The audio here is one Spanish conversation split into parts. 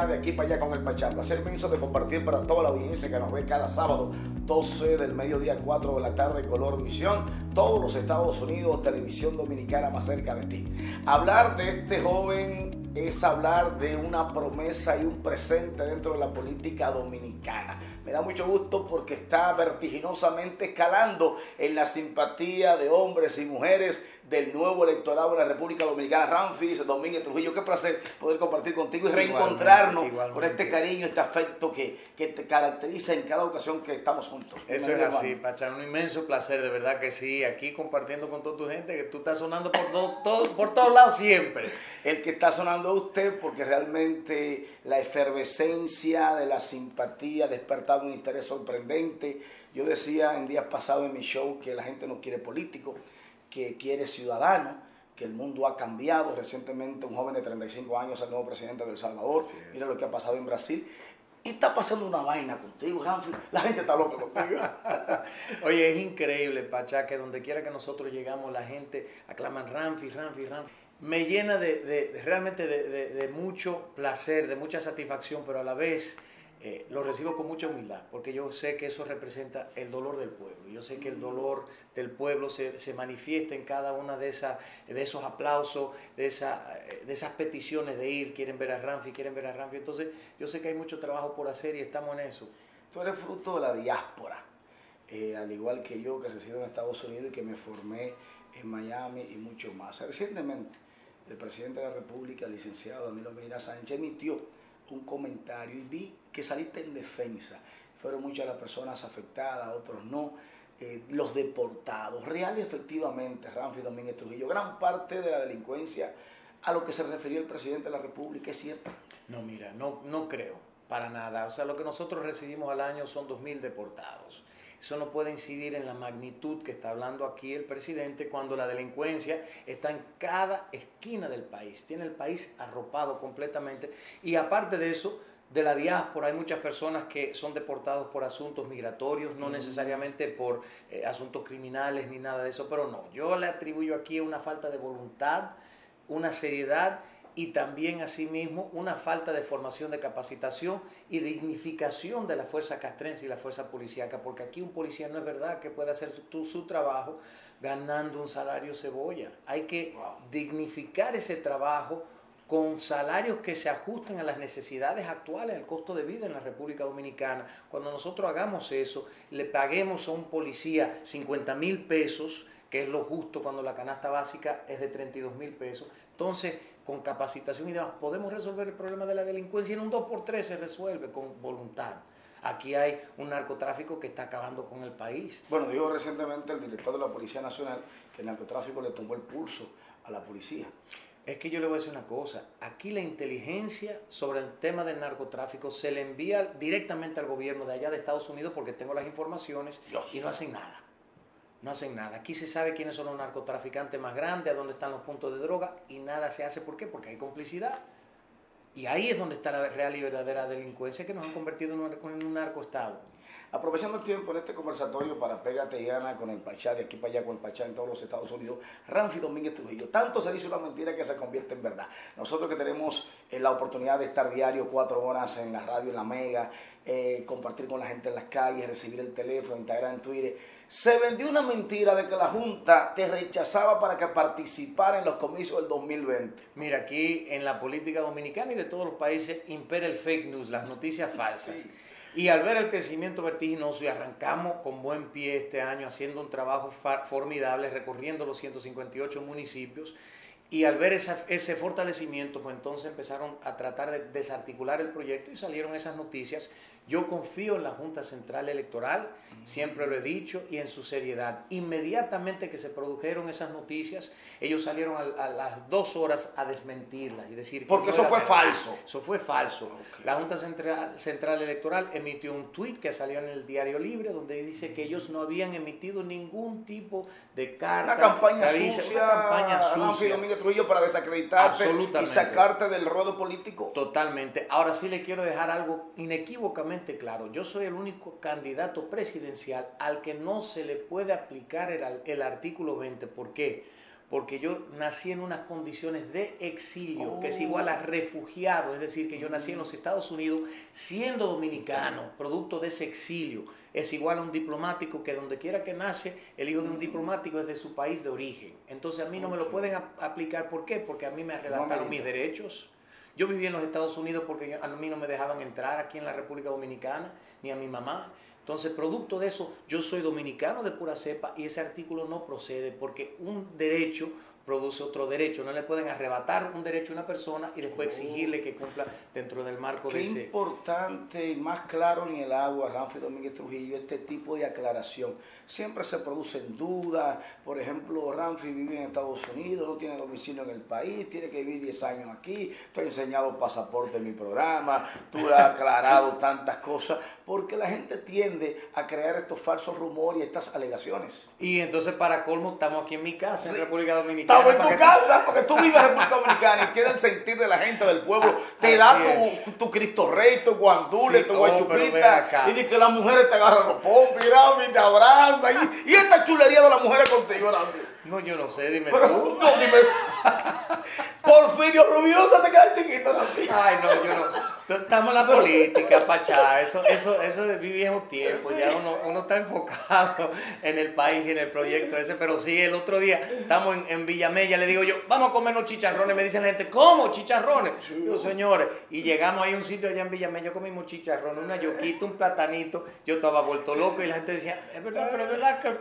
de Aquí para Allá con el Pachá. Placer inmenso de compartir para toda la audiencia que nos ve cada sábado, 12 del mediodía, 4 de la tarde, Color Visión, todos los Estados Unidos, televisión dominicana más cerca de ti. Hablar de este joven es hablar de una promesa y un presente dentro de la política dominicana. Me da mucho gusto porque está vertiginosamente escalando en la simpatía de hombres y mujeres del nuevo electorado de la República Dominicana. Ramfis Domínguez Trujillo, qué placer poder compartir contigo y reencontrarnos con este cariño, este afecto que te caracteriza en cada ocasión que estamos juntos. Eso es así, Pachá, un inmenso placer, de verdad que sí, aquí compartiendo con toda tu gente, que tú estás sonando por todos lados siempre. El que está sonando a usted, porque realmente la efervescencia de la simpatía ha despertado un interés sorprendente. Yo decía en días pasados en mi show que la gente no quiere políticos, que quiere ciudadanos, que el mundo ha cambiado. Recientemente un joven de 35 años es el nuevo presidente de El Salvador. Mira lo que ha pasado en Brasil. Y está pasando una vaina contigo, Ramfis. La gente está loca contigo. Oye, es increíble, Pachá, que donde quiera que nosotros llegamos, la gente aclaman Ramfis, Ramfis, Ramfis. Me llena realmente de mucho placer, de mucha satisfacción, pero a la vez lo recibo con mucha humildad, porque yo sé que eso representa el dolor del pueblo. Yo sé que el dolor del pueblo se manifiesta en cada una de esos aplausos, de esas peticiones de ir, quieren ver a Ramfis, quieren ver a Ramfis. Entonces, yo sé que hay mucho trabajo por hacer y estamos en eso. Tú eres fruto de la diáspora, al igual que yo, que resido en Estados Unidos y que me formé en Miami y mucho más. Recientemente, el presidente de la República, el licenciado Danilo Medina Sánchez, emitió un comentario y vi que saliste en defensa. Fueron muchas las personas afectadas, otros no, los deportados. Real y efectivamente, Ramfis Domínguez Trujillo, gran parte de la delincuencia a lo que se refería el presidente de la República, ¿es cierto? No, mira, no creo, para nada. O sea, lo que nosotros recibimos al año son 2.000 deportados. Eso no puede incidir en la magnitud que está hablando aquí el presidente cuando la delincuencia está en cada esquina del país. Tiene el país arropado completamente. Y aparte de eso, de la diáspora hay muchas personas que son deportados por asuntos migratorios, no necesariamente por asuntos criminales ni nada de eso, pero no. Yo le atribuyo aquí una falta de voluntad, una seriedad y también asimismo una falta de formación, de capacitación y dignificación de la fuerza castrense y la fuerza policíaca, porque aquí un policía no es verdad que pueda hacer su trabajo ganando un salario cebolla. Hay que dignificar ese trabajo con salarios que se ajusten a las necesidades actuales, al costo de vida en la República Dominicana. Cuando nosotros hagamos eso, le paguemos a un policía 50.000 pesos, que es lo justo cuando la canasta básica es de 32.000 pesos. Entonces, con capacitación y demás, podemos resolver el problema de la delincuencia. En un 2x3 se resuelve con voluntad. Aquí hay un narcotráfico que está acabando con el país. Bueno, dijo recientemente el director de la Policía Nacional que el narcotráfico le tumbó el pulso a la policía. Es que yo le voy a decir una cosa, aquí la inteligencia sobre el tema del narcotráfico se le envía directamente al gobierno de allá de Estados Unidos porque tengo las informaciones y no hacen nada. No hacen nada. Aquí se sabe quiénes son los narcotraficantes más grandes, a dónde están los puntos de droga y nada se hace. ¿Por qué? Porque hay complicidad. Y ahí es donde está la real y verdadera delincuencia que nos han convertido en un narcoestado. Aprovechando el tiempo en este conversatorio para Pégate y Gana con el Pachá, de Aquí para Allá con el Pachá en todos los Estados Unidos, Ramfis Domínguez Trujillo. Tanto se dice una mentira que se convierte en verdad. Nosotros que tenemos la oportunidad de estar diario 4 horas en la radio, en la Mega, compartir con la gente en las calles, recibir el teléfono, integrar en Twitter, se vendió una mentira de que la Junta te rechazaba para que participara en los comicios del 2020. Mira, aquí en la política dominicana y de todos los países impera el fake news, las noticias falsas. Sí. Y al ver el crecimiento vertiginoso y arrancamos con buen pie este año haciendo un trabajo formidable, recorriendo los 158 municipios, y al ver ese fortalecimiento, pues entonces empezaron a tratar de desarticular el proyecto y salieron esas noticias. Yo confío en la Junta Central Electoral, siempre lo he dicho, y en su seriedad. Inmediatamente que se produjeron esas noticias, ellos salieron a las 2 horas a desmentirlas y decir... Porque eso fue falso. Eso fue falso. Okay. La Junta Central Electoral emitió un tuit que salió en el Diario Libre, donde dice que ellos no habían emitido ningún tipo de carta... Una campaña sucia, Domínguez Trujillo, para desacreditarte y sacarte del ruedo político. Totalmente. Ahora sí le quiero dejar algo inequívocamente claro. Yo soy el único candidato presidencial al que no se le puede aplicar el artículo 20. ¿Por qué? porque yo nací en unas condiciones de exilio, que es igual a refugiado, es decir, que yo nací en los Estados Unidos siendo dominicano, producto de ese exilio. Es igual a un diplomático que donde quiera que nace, el hijo de un diplomático es de su país de origen. Entonces a mí no me lo pueden aplicar. ¿Por qué? Porque a mí me arrebataron mis derechos. Yo viví en los Estados Unidos porque a mí no me dejaban entrar aquí en la República Dominicana, ni a mi mamá. Entonces, producto de eso, yo soy dominicano de pura cepa y ese artículo no procede porque un derecho produce otro derecho. No le pueden arrebatar un derecho a una persona y después exigirle que cumpla dentro del marco de ese... Qué importante y más claro en el agua, Ramfi Domínguez Trujillo, este tipo de aclaración. Siempre se producen dudas. Por ejemplo, Ramfi vive en Estados Unidos, no tiene domicilio en el país, tiene que vivir 10 años aquí, tú has enseñado pasaporte en mi programa, tú has aclarado tantas cosas, porque la gente tiende a crear estos falsos rumores y estas alegaciones. Y entonces, para colmo, estamos aquí en mi casa, en República Dominicana. Estamos en tu casa, porque tú vives en República Dominicana y tienes el sentir de la gente del pueblo. Te da tu Cristo Rey, tu guandule, tu guachupita. Y dice que las mujeres te agarran los pompis, y te abrazan. Y esta chulería de las mujeres contigo, Ramfi. No, yo no sé, dime pero, tú. No, dime. Porfirio Rubiosa te queda chiquito, Ramfi. Ay, no, yo no. Estamos en la política, Pachá. Eso de viejo tiempo. Ya uno está enfocado en el país y en el proyecto ese. Pero sí, el otro día estamos en Villamella, le digo yo, vamos a comernos chicharrones. Me dice la gente, ¿cómo? ¿Chicharrones? Yo, señores. Y llegamos ahí a un sitio allá en Villamella, comimos chicharrones, una yoquita, un platanito. Yo estaba vuelto loco y la gente decía, es verdad, pero es verdad que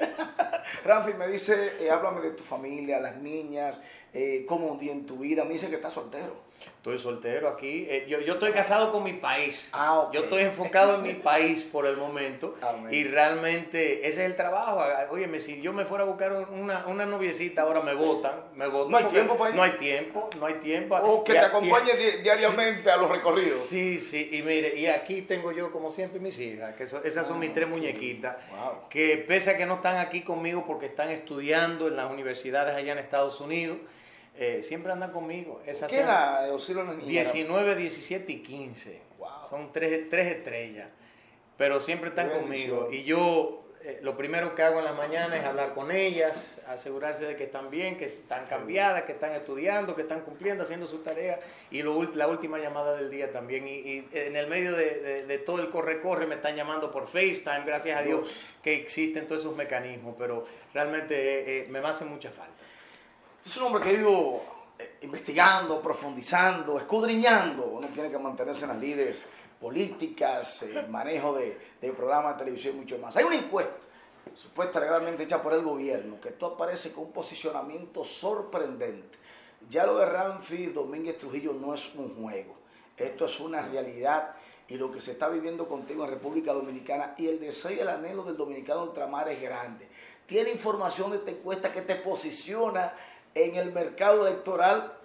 Ramfi me dice, háblame de tu familia, las niñas, cómo un día en tu vida. Me dice que estás soltero. Estoy soltero aquí. Yo estoy casado con mi país. Okay. Yo estoy enfocado en mi país por el momento. Amén. Y realmente ese es el trabajo. Óyeme, si yo me fuera a buscar una noviecita, ahora me votan. No hay tiempo para ir. No hay tiempo. O que te acompañe diariamente a los recorridos. Sí. Y mire, y aquí tengo yo, como siempre, mis hijas. Que esas son mis tres muñequitas. Wow. Que pese a que no están aquí conmigo porque están estudiando en las universidades allá en Estados Unidos, siempre andan conmigo. ¿Qué edad oscilan las niñas? 19, 17 y 15. Wow. Son tres estrellas. Pero siempre están conmigo. Y yo lo primero que hago en las mañanas es hablar con ellas, asegurarse de que están bien, que están cambiadas, que están estudiando, que están cumpliendo, haciendo sus tareas. Y la última llamada del día también. Y en el medio de todo el corre-corre me están llamando por FaceTime, gracias a Dios que existen todos esos mecanismos. Pero realmente me hacen mucha falta. Es un hombre que vivo investigando, profundizando, escudriñando. Uno tiene que mantenerse en las líderes políticas, el manejo de programas de televisión y mucho más. Hay una encuesta, supuestamente hecha por el gobierno, que tú apareces con un posicionamiento sorprendente. Ya lo de Ramfi Domínguez Trujillo no es un juego. Esto es una realidad y lo que se está viviendo contigo en República Dominicana y el deseo y el anhelo del dominicano ultramar es grande. Tiene información de esta encuesta que te posiciona en el mercado electoral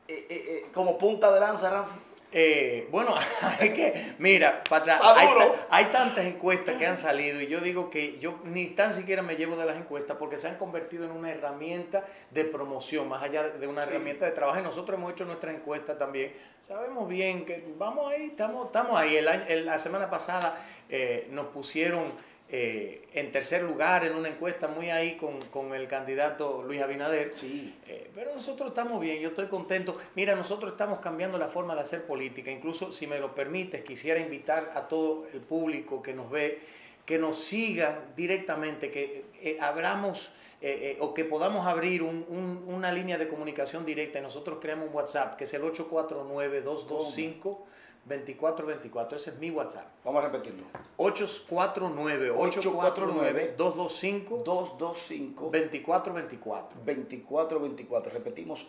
como punta de lanza, Ramfi. Bueno, hay que, mira, Pacha, hay tantas encuestas que han salido y yo digo que yo ni tan siquiera me llevo de las encuestas porque se han convertido en una herramienta de promoción, más allá de una herramienta de trabajo. Y nosotros hemos hecho nuestras encuestas también. Sabemos bien que vamos ahí, estamos ahí. La semana pasada nos pusieron en tercer lugar en una encuesta muy ahí con el candidato Luis Abinader. Sí. Pero nosotros estamos bien, yo estoy contento. Mira, nosotros estamos cambiando la forma de hacer política. Incluso, si me lo permites, quisiera invitar a todo el público que nos ve, que nos sigan directamente, que abramos o que podamos abrir una línea de comunicación directa. Y nosotros creamos un WhatsApp, que es el 849-225-2424. Ese es mi WhatsApp. Vamos a repetirlo. 849-225-2424. 2424. Repetimos,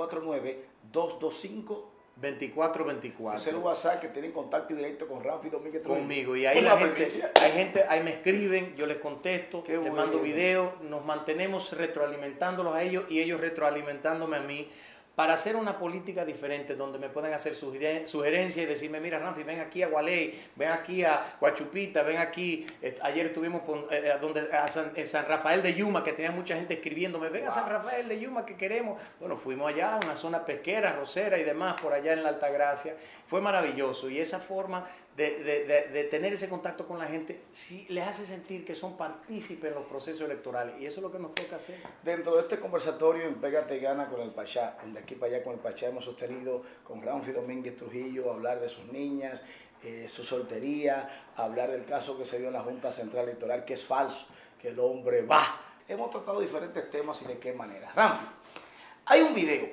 849-225-2424. Es el WhatsApp que tienen contacto directo con Ramfi Domínguez Trujillo. Conmigo. Y ahí ahí me escriben, yo les contesto, les mando videos, nos mantenemos retroalimentándolos a ellos y ellos retroalimentándome a mí, para hacer una política diferente donde me puedan hacer sugerencias y decirme, mira, Ramfi, ven aquí a Gualey, ven aquí a Guachupita, ven aquí. Ayer estuvimos en San Rafael de Yuma, que tenía mucha gente escribiéndome, ven a San Rafael de Yuma que queremos. Bueno, fuimos allá a una zona pesquera, rosera y demás, por allá en la Altagracia. Fue maravilloso y esa forma de tener ese contacto con la gente, sí les hace sentir que son partícipes en los procesos electorales, y eso es lo que nos toca hacer. Dentro de este conversatorio en Pégate y Gana con el Pachá, de aquí para allá con el Pachá, hemos sostenido con Ramfi Domínguez Trujillo hablar de sus niñas, su soltería, hablar del caso que se dio en la Junta Central Electoral, que es falso, que el hombre va. Hemos tratado diferentes temas y de qué manera. Ramfi, hay un video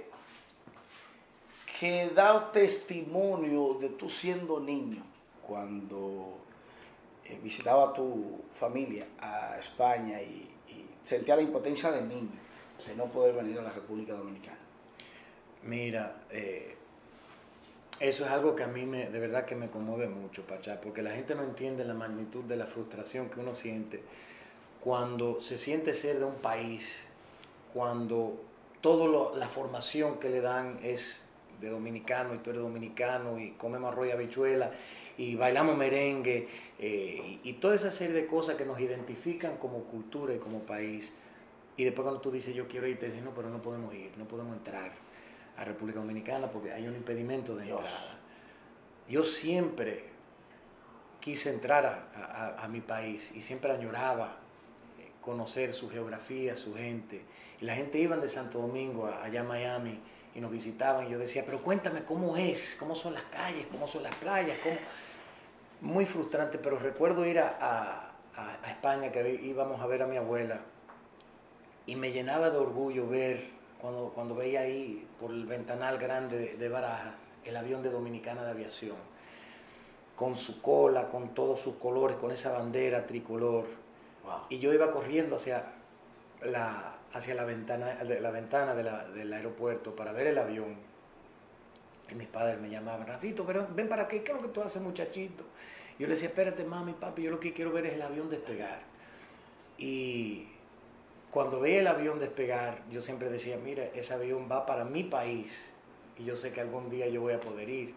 que da testimonio de tú siendo niño, cuando visitaba a tu familia a España y sentía la impotencia del niño de no poder venir a la República Dominicana. Mira, eso es algo que a mí de verdad que me conmueve mucho, Pachá, porque la gente no entiende la magnitud de la frustración que uno siente cuando se siente ser de un país, cuando toda la formación que le dan es de dominicano, y tú eres dominicano, y comemos arroz y habichuela, y bailamos merengue, y toda esa serie de cosas que nos identifican como cultura y como país. Y después cuando tú dices, yo quiero ir, te dicen, no, pero no podemos ir, no podemos entrar a República Dominicana porque hay un impedimento de entrada. Yo siempre quise entrar a mi país y siempre añoraba conocer su geografía, su gente. Y la gente iba de Santo Domingo allá a Miami y nos visitaban, y yo decía, pero cuéntame cómo es, cómo son las calles, cómo son las playas, cómo... Muy frustrante, pero recuerdo ir a España, que íbamos a ver a mi abuela, y me llenaba de orgullo ver, cuando veía ahí por el ventanal grande de Barajas, el avión de Dominicana de Aviación, con su cola, con todos sus colores, con esa bandera tricolor. Wow. Y yo iba corriendo hacia la ventana del aeropuerto para ver el avión. Y mis padres me llamaban, Rafito, pero ven para acá, ¿qué es lo que tú haces, muchachito? Y yo le decía, espérate, mami, papi, yo lo que quiero ver es el avión despegar. Y cuando veía el avión despegar, yo siempre decía, mira, ese avión va para mi país y yo sé que algún día yo voy a poder ir.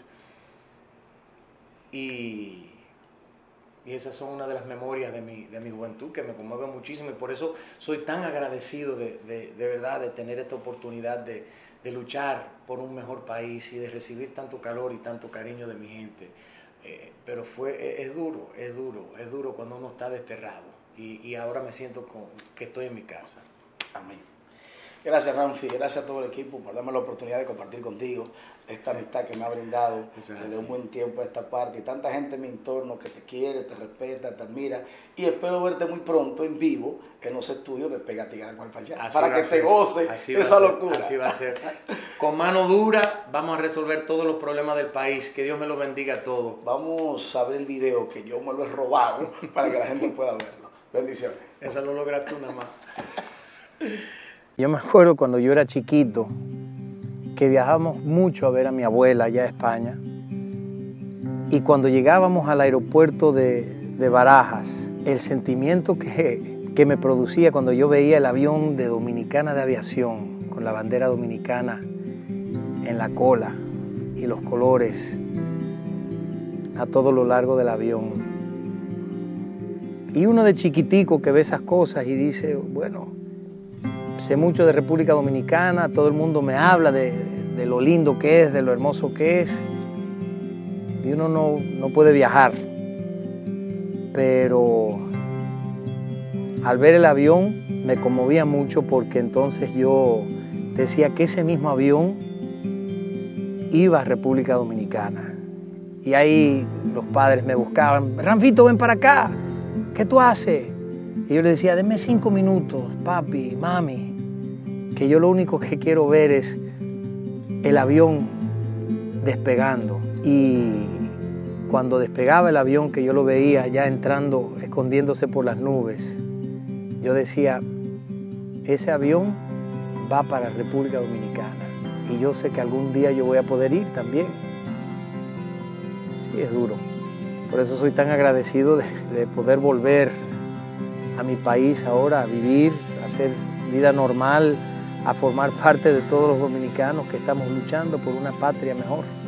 Y esas son una de las memorias de mi juventud que me conmueven muchísimo, y por eso soy tan agradecido de verdad de tener esta oportunidad de luchar por un mejor país y de recibir tanto calor y tanto cariño de mi gente. Pero es duro cuando uno está desterrado, y ahora me siento que estoy en mi casa. Amén. Gracias, Ramfi, gracias a todo el equipo por darme la oportunidad de compartir contigo esta amistad que me ha brindado desde un buen tiempo a esta parte, y tanta gente en mi entorno que te quiere, te respeta, te admira, y espero verte muy pronto en vivo en los estudios de Pégate y Gana con el Pachá, para que te goce esa locura. Así va a ser. Con mano dura vamos a resolver todos los problemas del país. Que Dios me lo bendiga a todos. Vamos a ver el video que yo me lo he robado para que la gente pueda verlo. Bendiciones. Esa lo logras tú nada más. Yo me acuerdo cuando yo era chiquito que viajábamos mucho a ver a mi abuela allá a España, y cuando llegábamos al aeropuerto de Barajas, el sentimiento que me producía cuando yo veía el avión de Dominicana de Aviación con la bandera dominicana en la cola y los colores a todo lo largo del avión. Y uno de chiquitico que ve esas cosas y dice, bueno, sé mucho de República Dominicana, todo el mundo me habla de lo lindo que es, de lo hermoso que es, y uno no puede viajar. Pero al ver el avión me conmovía mucho, porque entonces yo decía que ese mismo avión iba a República Dominicana. Y ahí los padres me buscaban, Ramfito, ven para acá, ¿qué tú haces? Y yo le decía, denme 5 minutos, papi, mami, que yo lo único que quiero ver es el avión despegando. Y cuando despegaba el avión, que yo lo veía ya entrando, escondiéndose por las nubes, yo decía, ese avión va para República Dominicana, y yo sé que algún día yo voy a poder ir también. Sí, es duro. Por eso soy tan agradecido de poder volver a mi país ahora, a vivir, a hacer vida normal, a formar parte de todos los dominicanos que estamos luchando por una patria mejor.